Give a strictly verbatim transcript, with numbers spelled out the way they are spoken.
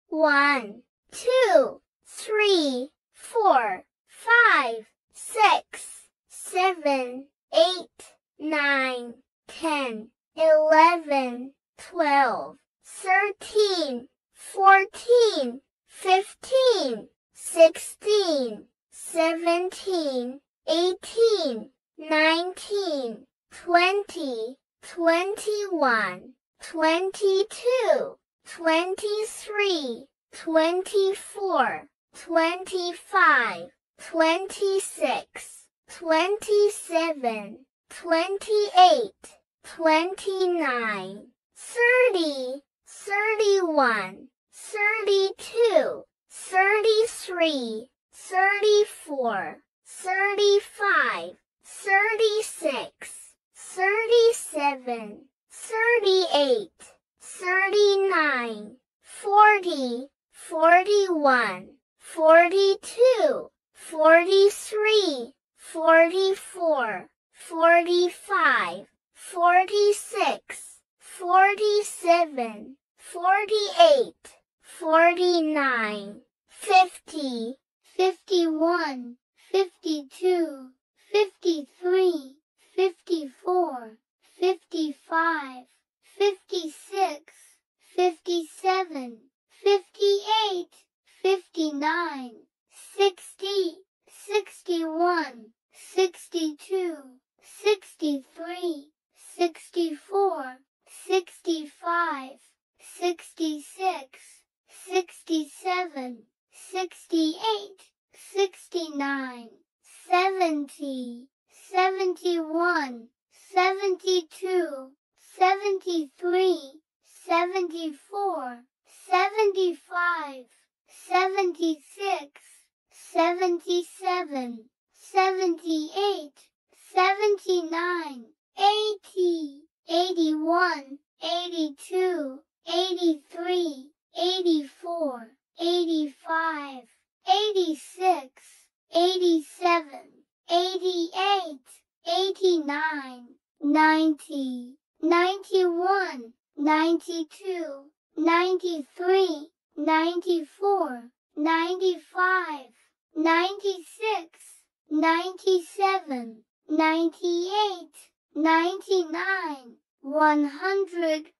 One, two, three, four, five, six, seven, eight, nine, ten, eleven, twelve, thirteen, fourteen, fifteen, sixteen, seventeen, eighteen, nineteen, twenty, twenty-one, twenty-two, twenty-three, twenty-four, twenty-five, twenty-six, twenty-seven, twenty-eight, twenty-nine, thirty, thirty-one, thirty-two, thirty-three, thirty-four, thirty-five, thirty-six, thirty-seven, thirty-eight, thirty-nine, forty, forty-one, forty-two, forty-three, forty-four, forty-five, forty-six, forty-seven, forty-eight, forty-nine, fifty, fifty-one, fifty-two, fifty-three, fifty-four, fifty-five, fifty-six, fifty-seven, fifty-eight, fifty-nine, sixty, sixty-one, sixty-two, sixty-three, sixty-four, sixty-five, sixty-six, sixty-seven, sixty-eight, sixty-nine, seventy, seventy-one, seventy-two, seventy-three, seventy-four, seventy-five, seventy-six, seventy-seven, seventy-eight, seventy-nine, eighty, eighty-one, eighty-two, eighty-three, eighty-four, eighty-five, eighty-six, eighty-seven, eighty-eight, eighty-nine, ninety, ninety-one, ninety-two, ninety-three, ninety-four, ninety-five, ninety-six, ninety-seven, ninety-eight, ninety-nine, one hundred.